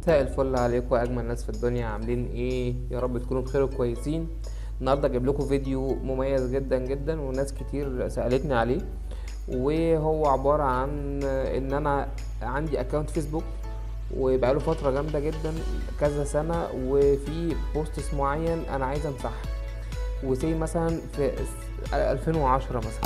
مساء الفل عليكم يا اجمل ناس في الدنيا، عاملين ايه؟ يا رب تكونوا بخير وكويسين. النهارده جايب لكم فيديو مميز جدا جدا وناس كتير سألتني عليه، وهو عبارة عن ان انا عندي اكونت فيسبوك وبقاله فترة جامدة جدا، كذا سنة، وفي بوستس معين انا عايز امسحها، وزي مثلا في 2010 مثلا.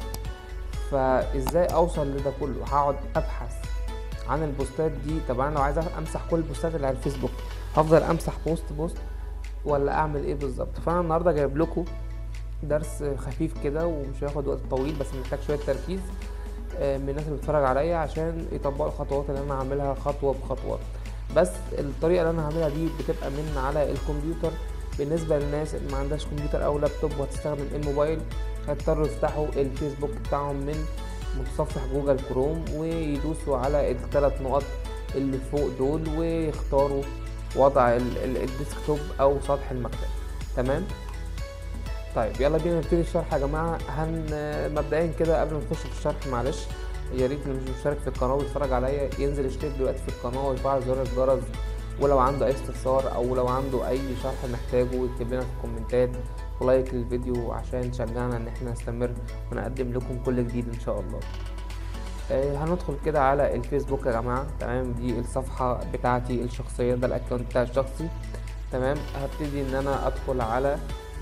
فازاي اوصل لده كله؟ هقعد ابحث عن البوستات دي. طب انا لو عايز امسح كل البوستات اللي على الفيسبوك، هفضل امسح بوست ولا اعمل ايه بالظبط؟ فانا النهارده جايب لكم درس خفيف كده ومش هياخد وقت طويل، بس محتاج شويه تركيز من الناس اللي بتتفرج عليا عشان يطبقوا الخطوات اللي انا هعملها خطوه بخطوه. بس الطريقه اللي انا هعملها دي بتبقى من على الكمبيوتر. بالنسبه للناس اللي ما عندهاش كمبيوتر او لابتوب وهتستخدم الموبايل، هيضطروا يفتحوا الفيسبوك بتاعهم من متصفح جوجل كروم ويدوسوا على الثلاث نقط اللي فوق دول ويختاروا وضع الديسكتوب او سطح المكتب. تمام. طيب يلا بينا نبتدي الشرح يا جماعه. مبدئيا كده قبل ما نخش في الشرح، معلش يا ريت اللي مش مشترك في القناه ويتفرج عليا ينزل يشترك دلوقتي في القناه ويفعل زر الجرس، ولو عنده اي استفسار او لو عنده اي شرح محتاجه يكتب لنا في الكومنتات، ولايك للفيديو عشان تشجعنا ان احنا نستمر ونقدم لكم كل جديد ان شاء الله. هندخل كده على الفيسبوك يا جماعه. تمام، دي الصفحه بتاعتي الشخصيه، ده الاكونت بتاعي الشخصي. تمام، هبتدي ان انا ادخل على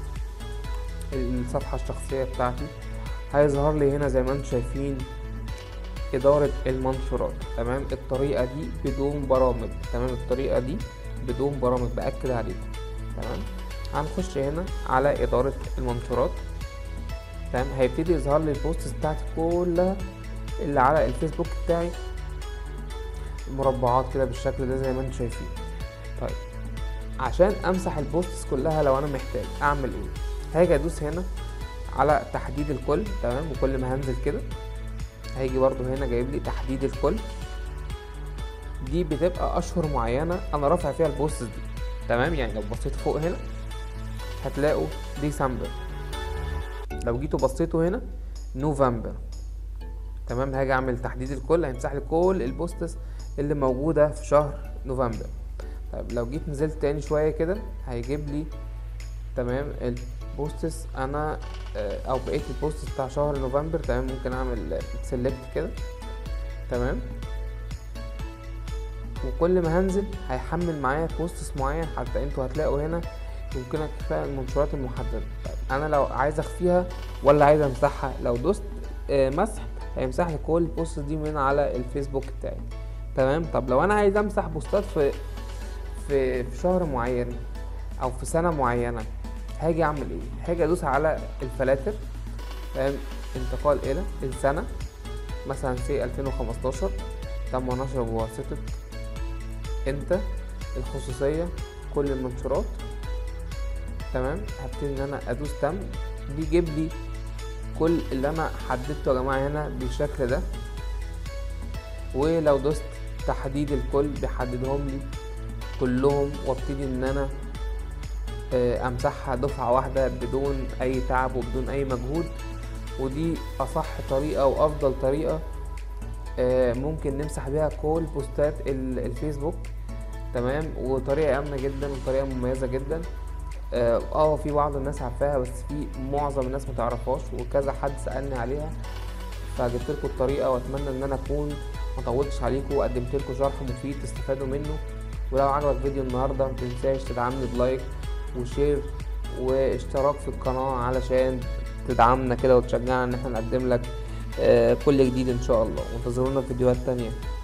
الصفحه الشخصيه بتاعتي. هيظهر لي هنا زي ما انتم شايفين إدارة المنشورات. تمام، الطريقة دي بدون برامج. تمام، الطريقة دي بدون برامج، بأكد عليكم. تمام، هنخش هنا على إدارة المنشورات. تمام، هيبتدي يظهر لي البوستس بتاعتي كلها اللي على الفيسبوك بتاعي، مربعات كده بالشكل ده زي ما انتم شايفين. طيب عشان امسح البوستس كلها لو انا محتاج اعمل ايه؟ هاجي ادوس هنا على تحديد الكل. تمام، وكل ما هنزل كده هيجي برضو هنا جايب لي تحديد الكل. دي بتبقى اشهر معينة انا رافع فيها البوستس دي. تمام، يعني لو بصيتوا فوق هنا هتلاقوا ديسمبر، لو جيتوا بصيتوا هنا نوفمبر. تمام، هاجي اعمل تحديد الكل هيمسح لي كل البوستس اللي موجودة في شهر نوفمبر. طيب لو جيت نزلت تاني شوية كده هيجيب لي تمام البوستس انا او بقية البوستس بتاع شهر نوفمبر. تمام، ممكن اعمل سيلكت كده. تمام، وكل ما هنزل هيحمل معايا بوستس معين، حتى انتوا هتلاقوا هنا يمكنك اخفاء المنشورات المحددة. طيب انا لو عايز اخفيها ولا عايز امسحها، لو دوست مسح هيمسح لي كل البوستس دي من على الفيسبوك بتاعي. تمام، طب لو انا عايز امسح بوستات في شهر معين او في سنة معينة، هاجي اعمل ايه؟ هاجي ادوس على الفلاتر. تمام، انتقال الى السنة، مثلا سي 2015، تم نشره بواسطة انت، الخصوصية، كل المنشورات. تمام، هبتدي ان انا ادوس تم، بيجيب لي كل اللي انا حددته يا جماعة هنا بالشكل ده. ولو دوست تحديد الكل بيحددهم لي كلهم، وابتدي ان انا امسحها دفعة واحدة بدون اي تعب وبدون اي مجهود. ودي اصح طريقة وافضل طريقة ممكن نمسح بيها كل بوستات الفيسبوك. تمام، وطريقة امنة جدا وطريقة مميزة جدا. في بعض الناس عارفاها بس في معظم الناس متعرفهاش، وكذا حد سألني عليها، فجبت لكم الطريقة واتمنى ان انا اكون مطولتش عليكم وقدمت لكم شرح مفيد تستفادوا منه. ولو عجبك فيديو النهارده متنساش تدعمني بلايك وشير واشتراك في القناة علشان تدعمنا كده وتشجعنا ان احنا نقدم لك كل جديد ان شاء الله. وانتظرونا في فيديوهات تانية.